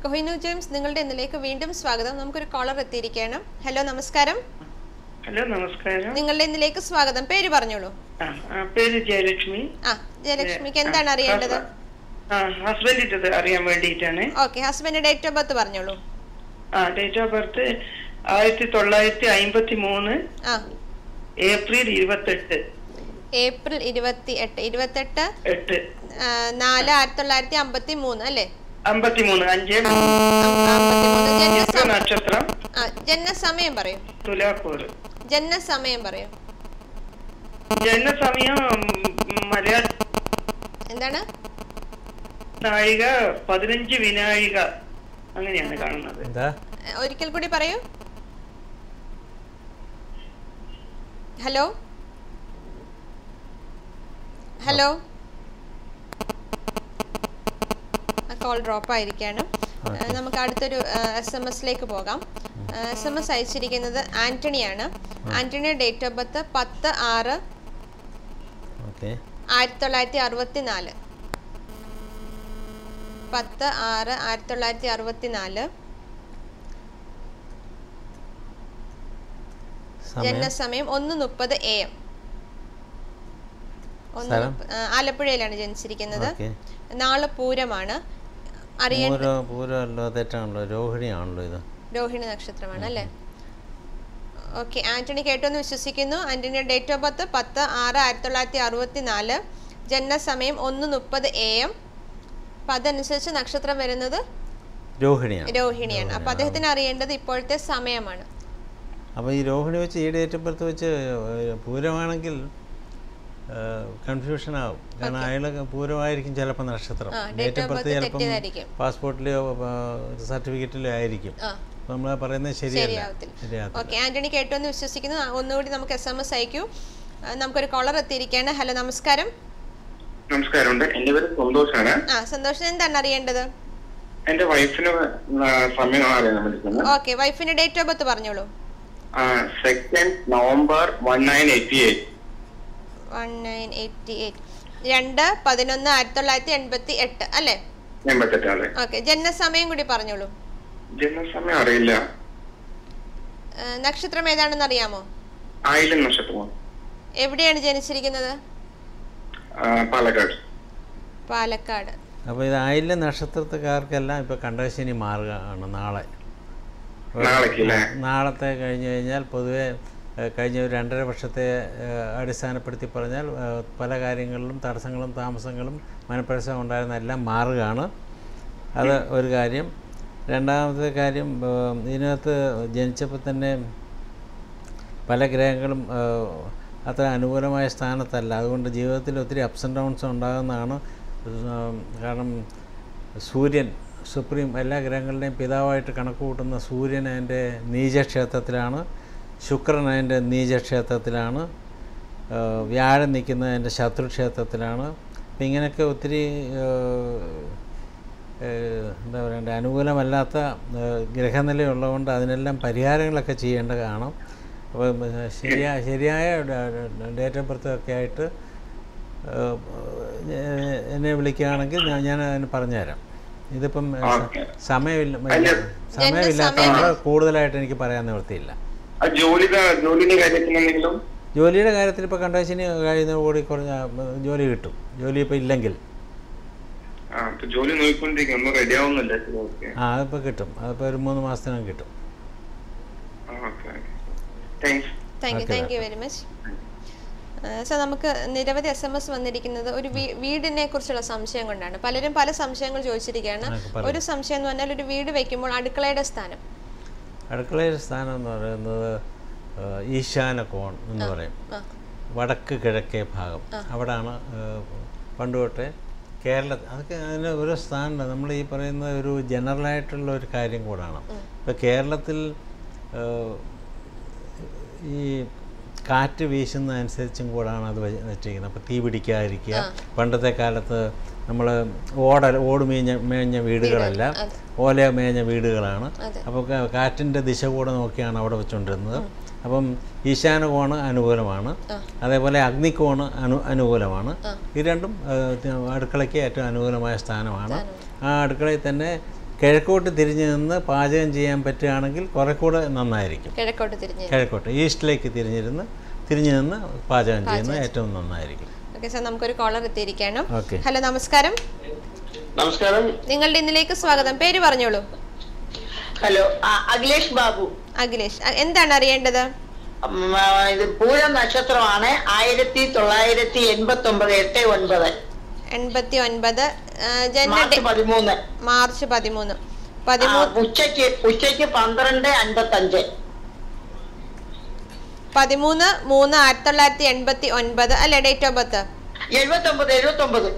Kohinoor James നിങ്ങളുടെ ഇന്നലേക്ക് വീണ്ടും സ്വാഗതം. നമുക്കൊരു കോളർ എത്തിയിരിക്കുകയാണ്. ഹലോ നമസ്കാരം. ഹലോ നമസ്കാരം. നിങ്ങളുടെ ഇന്നലേക്ക് സ്വാഗതം. പേര് പറഞ്ഞോളൂ. പേര് ജയലക്ഷ്മി. ജയലക്ഷ്മിക്ക് എന്താണ് അറിയേണ്ടത്? ഹസ്ബൻഡിന്റെ അറിയാൻ വേണ്ടിയിട്ടാണ്. Okay, husband date of birth പറഞ്ഞോളൂ. Date of birth 1953 April 28. April 28 4 1953 അല്ലേ? 53 നക്ഷത്രം. ജനനസമയം പറയൂ. തുലാക്കൂർ. ജനനസമയം പറയൂ. ജനനസമയം മലയാള എന്താണ്? നാഴിക 15 വിനാഴിക അങ്ങനെയാണ് കാണുന്നത്. ഒരിക്കൽ കൂടി പറയൂ. ഹലോ ഹലോ കോൾ ഡ്രോപ്പ് ആയിരിക്കുകയാണ്. നമുക്ക് അടുത്തൊരു SMS പോകാം. SMS അയച്ചിരിക്കുന്നത് ആന്റണിയാണ്. ആന്റണിയുടെ ഡേറ്റ് ഓഫ് ബർത്ത് 10/6/1964. 10/6/1964. ജനനസമയം 1:30 AM. ആലപ്പുഴയിലാണ് ജനിച്ചിരിക്കുന്നത്. നാളെ പൂരമാണ്. രോഹിണി നക്ഷത്രമാണ് അല്ലേ? ഓക്കെ, ആന്റണി കേട്ടോന്ന് വിശ്വസിക്കുന്നു. ആന്റണിയുടെ ഡേറ്റ് ഓഫ് ബർത്ത് 10/6/1964. ജനനസമയം 1:30 AM. അപ്പൊ അതനുസരിച്ച് നക്ഷത്രം വരുന്നത് രോഹിണിയാണ്. അപ്പൊ അദ്ദേഹത്തിന് അറിയേണ്ടത് ഇപ്പോഴത്തെ സമയമാണ്. അപ്പോൾ ഈ രോഹിണി വെച്ച് ഈ ഡേറ്റ് ഓഫ് ബർത്ത് വെച്ച് പൂരമാണെങ്കിൽ കൺഫ്യൂഷൻ ആവും. കാരണം അയാളൊക്കെ പൂരമായിരിക്കും ചിലപ്പോൾ നക്ഷത്രം. ഡേറ്റ് ഓഫ് ബർത്ത് ചിലപ്പം പാസ്പോർട്ടിലോ സർട്ടിഫിക്കറ്റിലോ ആയിരിക്കും. നമ്മൾ പറയുന്നത് ശരിയല്ല. ഓക്കെ, ആന്റണി കേട്ടോന്ന് വിശ്വസിക്കുന്നു. ഒന്നുകൂടി നമുക്ക് SMS അയക്കൂ. നമുക്കൊരു കോളർ എത്തിയിരിക്കുകയാണ്. ഹലോ നമസ്കാരം. നമസ്കാരം. എന്റെ പേര് സന്തോഷാണ്. സന്തോഷം, എന്താണ് അറിയേണ്ടത്? എന്റെ വൈഫിന് സമയം അറിയാൻ വേണ്ടി. ഓക്കെ, വൈഫിന്റെ ഡേറ്റ് ഓഫ് ബർത്ത് പറഞ്ഞോളൂ. 2 നവംബർ 1988. 2/11/1988 അല്ലേ? 88. ഓക്കെ, ജനനസമയം കൂടി പറഞ്ഞോളൂ. ജനനസമയം അറിയില്ല. നക്ഷത്രം ഏതാണെന്ന് അറിയാമോ? ആയില്യം നക്ഷത്രം. എവിടെയാണ് ജനിച്ചിരിക്കുന്നത്? പാലക്കാട്. അപ്പോൾ ഇത് ആയില്യം നക്ഷത്രക്കാർക്കെല്ലാം ഇപ്പോൾ കണ്ടകശനി മാറുകയാണ് നാളെ. നാളത്തെ കഴിഞ്ഞു കഴിഞ്ഞാൽ പൊതുവെ കഴിഞ്ഞ ഒരു 2.5 വർഷത്തെ അടിസ്ഥാനപ്പെടുത്തി പറഞ്ഞാൽ പല കാര്യങ്ങളിലും തടസ്സങ്ങളും താമസങ്ങളും മനപ്രയാസം ഉണ്ടായിരുന്ന എല്ലാം മാറുകയാണ്. അത് ഒരു കാര്യം. രണ്ടാമത്തെ കാര്യം, ഇതിനകത്ത് ജനിച്ചപ്പോൾ തന്നെ പല ഗ്രഹങ്ങളും അത്ര അനുകൂലമായ സ്ഥാനത്തല്ല. അതുകൊണ്ട് ജീവിതത്തിൽ ഒത്തിരി അപ്സ് ആൻഡ് ഡൗൺസ് ഉണ്ടാകുന്നതാണ്. കാരണം സൂര്യൻ സുപ്രീം എല്ലാ ഗ്രഹങ്ങളുടെയും പിതാവായിട്ട് കണക്ക് കൂട്ടുന്ന സൂര്യൻ അതിൻ്റെ നീചക്ഷേത്രത്തിലാണ്. ശുക്രൻ അതിൻ്റെ നീചക്ഷേത്രത്തിലാണ്. വ്യാഴം നിൽക്കുന്നത് അതിൻ്റെ ശത്രുക്ഷേത്രത്തിലാണ്. അപ്പം ഇങ്ങനെയൊക്കെ ഒത്തിരി എന്താ പറയണ്ടേ, അനുകൂലമല്ലാത്ത ഗ്രഹനിലയുള്ളതുകൊണ്ട് അതിനെല്ലാം പരിഹാരങ്ങളൊക്കെ ചെയ്യേണ്ടതാണ്. അപ്പോൾ ശരിയായ ഡേറ്റ് ഓഫ് ബർത്ത് ഒക്കെ ആയിട്ട് എന്നെ വിളിക്കുകയാണെങ്കിൽ ഞാൻ അതിന് പറഞ്ഞുതരാം. ഇതിപ്പം സമയമില്ലാത്തതുകൊണ്ട് കൂടുതലായിട്ട് എനിക്ക് പറയാൻ നിവൃത്തിയില്ല. ജോലിയുടെ കാര്യത്തിൽ ഇപ്പോൾ കണ്ടശനി കഴിയുന്ന കൂടി കുറഞ്ഞ ജോലി കിട്ടും. ജോലി ഇപ്പോൾ ഇല്ലെങ്കിൽ അതിപ്പോൾ കിട്ടും. അതിപ്പോൾ ഒരു 3 മാസത്തിനകം കിട്ടും. Thank you very much. So നമുക്ക് നിരവധി SMS വന്നിരിക്കുന്നത് ഒരു വീടിനെ കുറിച്ചുള്ള സംശയം കൊണ്ടാണ്. പലരും പല സംശയങ്ങൾ ചോദിച്ചിരിക്കുകയാണ്. ഒരു സംശയം എന്ന് പറഞ്ഞാൽ ഒരു വീട് വെക്കുമ്പോൾ അടുക്കളയുടെ സ്ഥാനം എന്ന് പറയുന്നത് ഈശാന കോൺ എന്ന് പറയും. വടക്ക് കിഴക്കേ ഭാഗം അവിടാണ് പണ്ട് തൊട്ടേ അതൊക്കെ അതിന് ഒരു സ്ഥാനമുണ്ട്. നമ്മൾ ഈ പറയുന്ന ഒരു ജനറലായിട്ടുള്ള ഒരു കാര്യം കൂടാണ്. ഇപ്പോൾ കേരളത്തിൽ ഈ കാറ്റ് വീശുന്നതനുസരിച്ചും കൂടാണ് അത് വെച്ചിരിക്കുന്നത്. അപ്പോൾ തീ പിടിക്കാതിരിക്കുക. പണ്ടത്തെ കാലത്ത് നമ്മൾ ഓട് മേഞ്ഞ വീടുകളല്ല, ഓല മേഞ്ഞ വീടുകളാണ്. അപ്പോൾ കാറ്റിൻ്റെ ദിശ കൂടെ നോക്കിയാണ് അവിടെ വെച്ചുകൊണ്ടിരുന്നത്. അപ്പം ഈശാനകോണ് അനുകൂലമാണ്, അതേപോലെ അഗ്നികോണ് അനുകൂലമാണ്. ഈ രണ്ടും അടുക്കളയ്ക്ക് ഏറ്റവും അനുകൂലമായ സ്ഥാനമാണ്. ആ അടുക്കളയിൽ തന്നെ കിഴക്കോട്ട് തിരിഞ്ഞ് നിന്ന് പാചകം ചെയ്യാൻ പറ്റുകയാണെങ്കിൽ കുറെ കൂടെ നന്നായിരിക്കും. കിഴക്കോട്ട് ഈസ്റ്റിലേക്ക് തിരിഞ്ഞു നിന്ന് പാചകം ചെയ്യുന്നത് ഏറ്റവും നന്നായിരിക്കും. ഓക്കെ സാർ, നമുക്കൊരു കോളർ എത്തിയിരിക്കണം. ഓക്കെ, ഹലോ, നമസ്കാരം. നമസ്കാരം. നിങ്ങളുടെ ഇന്നിലേക്ക് സ്വാഗതം. പേര് പറഞ്ഞോളൂ. ഹലോ, അഖിലേഷ് ബാബു. അഖിലേഷ്, എന്താണ് അറിയേണ്ടത്? ഇത് പൂരം നക്ഷത്രമാണ്. 1989 89 മാർച്ച് 13. ഉച്ചയ്ക്ക് 12:55. 13/3/1989 അല്ലെ ഡേറ്റ് ഓഫ് ബർത്ത്? 79.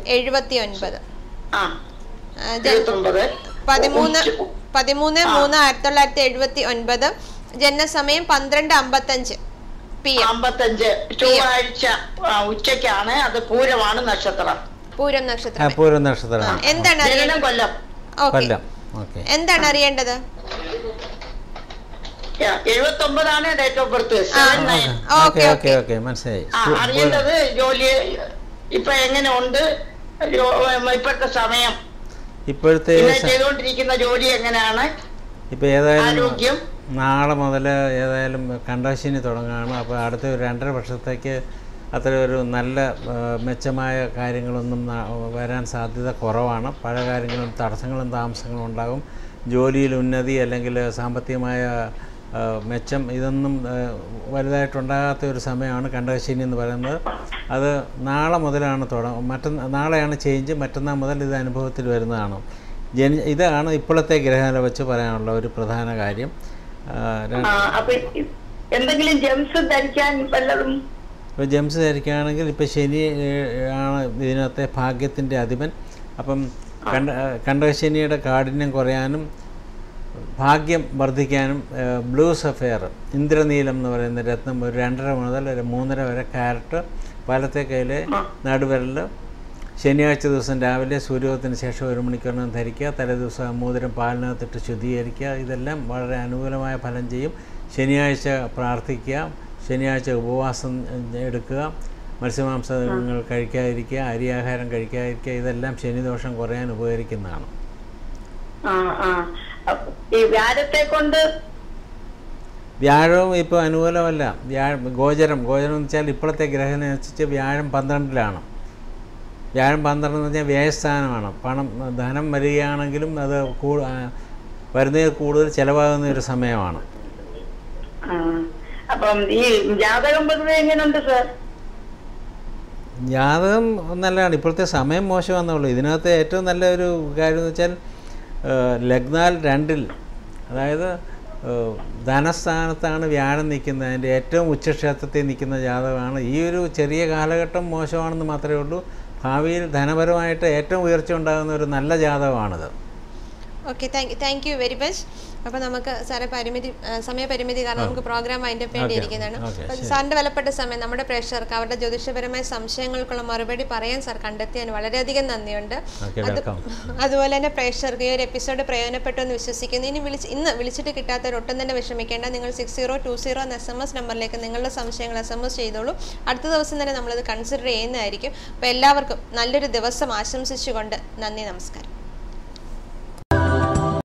13/3/1979. ജനനസമയം 12:55 PM. ചൊവ്വാഴ്ച ഉച്ചയ്ക്കാണ്. അത് പൂരമാണ് നക്ഷത്രം. പൂരം നക്ഷത്രം. എന്താണ് കൊല്ലം. എന്താണ് അറിയേണ്ടത്? 79 ഡേറ്റ് ഓഫ് ബർത്ത്. മനസ്സിലായി. അറിയേണ്ടത് ജോലി ഇപ്പൊ എങ്ങനെ ഉണ്ട്, ഇപ്പോഴത്തെ സമയം, ഇപ്പോഴത്തെ ചെയ്തുകൊണ്ടിരിക്കുന്ന ജോലി എങ്ങനെയാണ്, ഇപ്പൊ ഏതായാലും ആരോഗ്യം. നാളെ മുതൽ ഏതായാലും കണ്ടശിനി തുടങ്ങുകയാണ്. അപ്പോൾ അടുത്ത ഒരു 2.5 വർഷത്തേക്ക് അത്ര ഒരു നല്ല മെച്ചമായ കാര്യങ്ങളൊന്നും വരാൻ സാധ്യത കുറവാണ്. പല കാര്യങ്ങളും തടസ്സങ്ങളും താമസങ്ങളും ഉണ്ടാകും. ജോലിയിൽ ഉന്നതി അല്ലെങ്കിൽ സാമ്പത്തികമായ മെച്ചം ഇതൊന്നും വലുതായിട്ടുണ്ടാകാത്ത ഒരു സമയമാണ് കണ്ടകശനി എന്ന് പറയുന്നത്. അത് നാളെ മുതലാണ് നാളെയാണ് ചേഞ്ച്. മറ്റന്നാൾ മുതൽ ഇത് അനുഭവത്തിൽ വരുന്നതാണ്. ഇതാണ് ഇപ്പോഴത്തെ ഗ്രഹനില വെച്ച് പറയാനുള്ള ഒരു പ്രധാന കാര്യം. എന്തെങ്കിലും ജെംസ് ധരിക്കാൻ വല്ലതും? ഇപ്പോൾ ജെംസ് ധരിക്കുകയാണെങ്കിൽ ഇപ്പോൾ ശനി ആണ് ഇതിനകത്തെ ഭാഗ്യത്തിൻ്റെ അധിപൻ. അപ്പം കണ്ടകശനിയുടെ കാഠിന്യം കുറയാനും ഭാഗ്യം വർദ്ധിക്കാനും ബ്ലൂ സഫയർ, ഇന്ദ്രനീലം എന്ന് പറയുന്ന രത്നം ഒരു 2.5 മുതൽ 3.5 വരെ ക്യാരറ്റ് വലത്തെ കയ്യിലെ നടുവിരൽ ശനിയാഴ്ച ദിവസം രാവിലെ സൂര്യോദയത്തിന് ശേഷം 1 മണിക്കൂറിനും ധരിക്കുക. തലേദിവസം മോതിരം പാലിനകത്തിട്ട് ശുദ്ധീകരിക്കുക. ഇതെല്ലാം വളരെ അനുകൂലമായ ഫലം ചെയ്യും. ശനിയാഴ്ച പ്രാർത്ഥിക്കുക, ശനിയാഴ്ച ഉപവാസം എടുക്കുക, മത്സ്യമാംസങ്ങൾ കഴിക്കാതിരിക്കുക, അരിയാഹാരം കഴിക്കാതിരിക്കുക. ഇതെല്ലാം ശനിദോഷം കുറയാൻ ഉപകരിക്കുന്നതാണ്. വ്യാഴവും ഇപ്പോൾ അനുകൂലമല്ല. ഗോചരം എന്ന് വെച്ചാൽ ഇപ്പോഴത്തെ ഗ്രഹം അനുസരിച്ച് വ്യാഴം 12-ലാണ്. വ്യാഴം 12 എന്ന് പറഞ്ഞാൽ വ്യയസ്ഥാനമാണ്. ധനം വരികയാണെങ്കിലും അത് വരുന്നതിൽ കൂടുതൽ ചിലവാകുന്ന ഒരു സമയമാണ്. ജാതകം നല്ലതാണ്. ഇപ്പോഴത്തെ സമയം മോശമാണെന്നുള്ളൂ. ഇതിനകത്ത് ഏറ്റവും നല്ല ഒരു കാര്യം എന്ന് വെച്ചാൽ ലഗ്നാൽ 2-ൽ, അതായത് ധനസ്ഥാനത്താണ് വ്യാഴം നിൽക്കുന്നത്. അതിൻ്റെ ഏറ്റവും ഉച്ചക്ഷേത്രത്തിൽ നിൽക്കുന്ന ജാതകമാണ്. ഈ ഒരു ചെറിയ കാലഘട്ടം മോശമാണെന്ന് മാത്രമേ ഉള്ളൂ. ഭാവിയിൽ ധനപരമായിട്ട് ഏറ്റവും ഉയർച്ച ഉണ്ടാകുന്ന ഒരു നല്ല ജാതകമാണിത്. Okay, thank you very much. അപ്പോൾ നമുക്ക് സാറെ സമയപരിമിതി കാരണം നമുക്ക് പ്രോഗ്രാം അതിൻ്റെ വേണ്ടിയിരിക്കുന്നതാണ്. സാറിൻ്റെ വിലപ്പെട്ട സമയം നമ്മുടെ പ്രേക്ഷകർക്ക് അവരുടെ ജ്യോതിഷപരമായ സംശയങ്ങൾക്കുള്ള മറുപടി പറയാൻ സാർ കണ്ടെത്തിയാൽ വളരെയധികം നന്ദിയുണ്ട്. അതുപോലെ തന്നെ പ്രേക്ഷകർക്ക് ഈ ഒരു എപ്പിസോഡ് പ്രയോജനപ്പെട്ടു എന്ന് വിശ്വസിക്കുന്നു. ഇന്ന് വിളിച്ചിട്ട് കിട്ടാത്തവരൊട്ടും തന്നെ വിഷമിക്കേണ്ട. നിങ്ങൾ 6020 എന്ന SMS നമ്പറിലേക്ക് നിങ്ങളുടെ സംശയങ്ങൾ SMS ചെയ്തോളൂ. അടുത്ത ദിവസം തന്നെ നമ്മളത് കൺസിഡർ ചെയ്യുന്നതായിരിക്കും. അപ്പോൾ എല്ലാവർക്കും നല്ലൊരു ദിവസം ആശംസിച്ചുകൊണ്ട് നന്ദി, നമസ്കാരം.